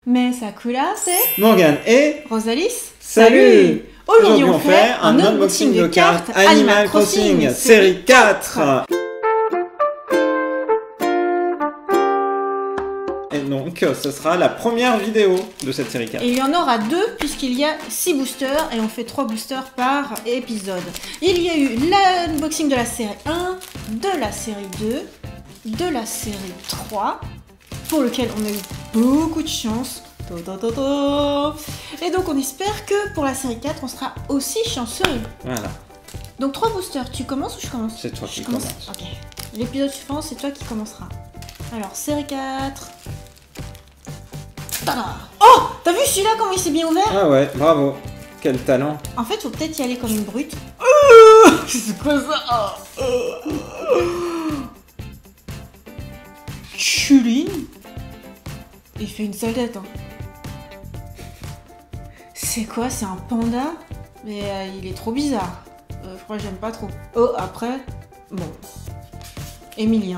Mais Sakura, c'est Morgane et Rosalis. Salut. Aujourd'hui on fait un unboxing de cartes Animal Crossing série 4. Et donc ce sera la première vidéo de cette série 4. Et il y en aura 2 puisqu'il y a 6 boosters et on fait 3 boosters par épisode. Il y a eu l'unboxing de la série 1, de la série 2, de la série 3, pour lequel on a eu beaucoup de chance. Et donc on espère que pour la série 4 on sera aussi chanceux. Voilà. Donc 3 boosters, tu commences ou je commence? C'est toi qui commence. Ok. L'épisode suivant c'est toi qui commencera. Alors série 4. Tada. Oh, t'as vu celui-là comment il s'est bien ouvert? Ah ouais, bravo. Quel talent. En fait faut peut-être y aller comme une brute. C'est quoi ça? Chulin. Il fait une sale tête hein. C'est quoi? C'est un panda? Mais il est trop bizarre. Je crois que j'aime pas trop. Oh, après... Bon. Emilien.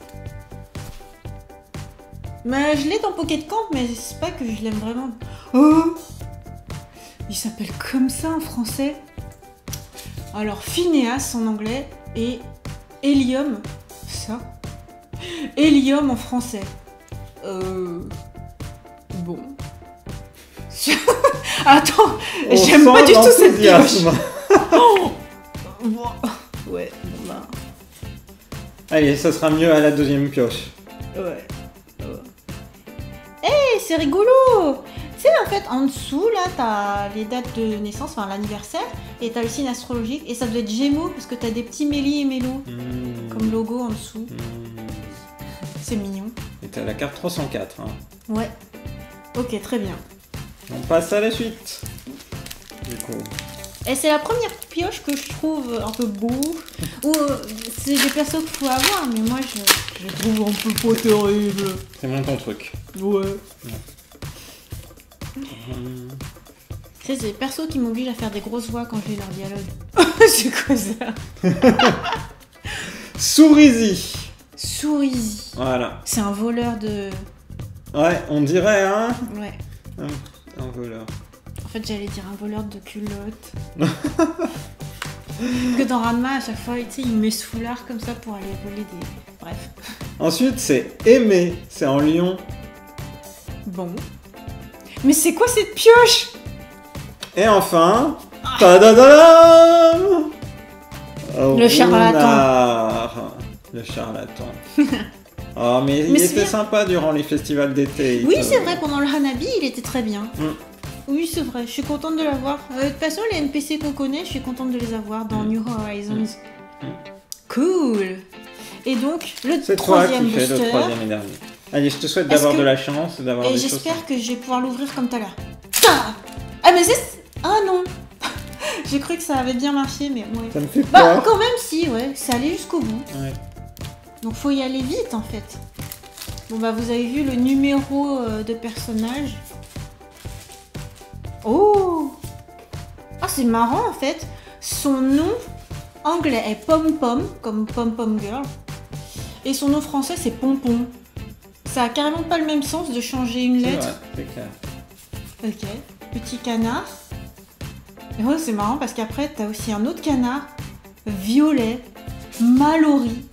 Mais je l'ai dans Pocket Camp, mais c'est pas que je l'aime vraiment. Oh! Il s'appelle comme ça en français. Alors, Phineas en anglais et Hélium. Ça? Hélium en français. Bon. Attends, j'aime pas du tout cette pioche. Ouais, bon bah. Allez, ça sera mieux à la deuxième pioche. Ouais. Hey, c'est rigolo. Tu sais, en fait, en dessous, là, t'as les dates de naissance, enfin l'anniversaire, et t'as le signe astrologique, et ça doit être Gémeaux, parce que t'as des petits Mélie et Mélo, comme logo en dessous. C'est mignon. Et t'as la carte 304. Hein. Ouais. Ok, très bien. On passe à la suite. Du coup. Et c'est la première pioche que je trouve un peu beau. Ou c'est des persos qu'il faut avoir, mais moi je trouve un peu pas terrible. C'est mon ton truc. Ouais. C'est des persos qui m'obligent à faire des grosses voix quand je lis leur dialogue. C'est quoi ça? Sourizy. Sourizy. Voilà. C'est un voleur de... Ouais, on dirait, hein? Ouais. Un voleur. En fait, j'allais dire un voleur de culottes. Que dans Ranma, à chaque fois, tu sais, il met ce foulard comme ça pour aller voler des... Bref. Ensuite, c'est Aimé. C'est en lion. Bon. Mais c'est quoi cette pioche? Et enfin... Tadadam! Le charlatan. Le charlatan. Oh, mais il était sympa durant les festivals d'été. Oui, c'est vrai, pendant le Hanabi, il était très bien. Oui, c'est vrai, je suis contente de l'avoir. De toute façon, les NPC qu'on connaît, je suis contente de les avoir dans New Horizons. Cool. Et donc, le troisième booster. C'est le troisième et dernier. Allez, je te souhaite d'avoir de la chance, d'avoir des choses... Et j'espère que je vais pouvoir l'ouvrir comme tout à l'heure. Ah, mais c'est... Ah non. J'ai cru que ça avait bien marché, mais ouais. Ça me fait peur. Bah, quand même, si, ouais. C'est allé jusqu'au bout. Ouais. Donc, faut y aller vite, en fait. Bon, bah, vous avez vu le numéro de personnage. Oh! Ah, c'est marrant, en fait. Son nom anglais est Pom Pom, comme Pom Pom Girl. Et son nom français, c'est Pompon. Ça a carrément pas le même sens de changer une lettre. C'est clair. Ok. Petit canard. Et ouais, c'est marrant parce qu'après, t'as aussi un autre canard. Violet. Mallory.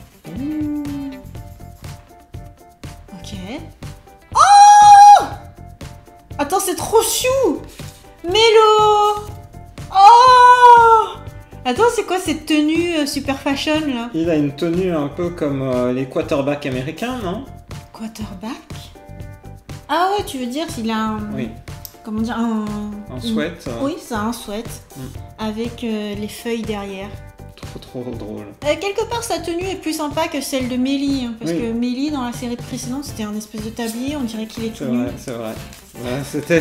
Ok. Oh! Attends, c'est trop chou! Mélo! Oh! Attends, c'est quoi cette tenue super fashion là? Il a une tenue un peu comme les quarterbacks américains, non? Quarterback? Ah ouais, tu veux dire s'il a un... Oui. Comment dire? Un sweat. Oui, c'est un sweat. Avec les feuilles derrière. Trop drôle. Quelque part, sa tenue est plus sympa que celle de Mélie. Hein, parce que Mélie, dans la série précédente, c'était un espèce de tablier. On dirait qu'il est tout nu. C'est vrai. Ouais, c'était...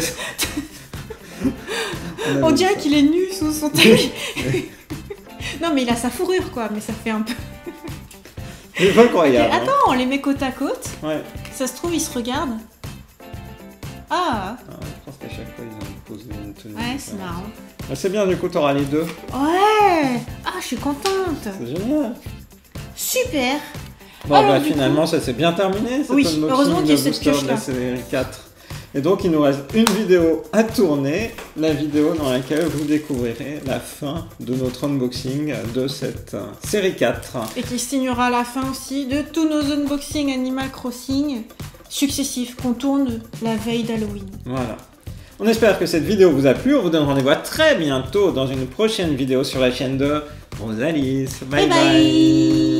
On dirait qu'il est nu sous son tablier. Non, mais il a sa fourrure, quoi. Mais ça fait un peu... C'est incroyable. Okay, attends, on les met côte à côte. Ouais. Ça se trouve, ils se regardent. Ah. Je pense qu'à chaque fois, ils ont posé une tenue. Ouais, c'est marrant. Bah, c'est bien, du coup, t'auras les deux. Ouais. Ah, je suis contente. C'est génial. Super. Bon, alors, bah finalement, ça s'est bien terminé. Oui, heureusement qu'il y a cette pioche-là. La série 4. Et donc il nous reste une vidéo à tourner, la vidéo dans laquelle vous découvrirez la fin de notre unboxing de cette série 4. Et qui signera la fin aussi de tous nos unboxings Animal Crossing successifs qu'on tourne la veille d'Halloween. Voilà. On espère que cette vidéo vous a plu, on vous donne rendez-vous à très bientôt dans une prochaine vidéo sur la chaîne de Rosalys. Bye bye.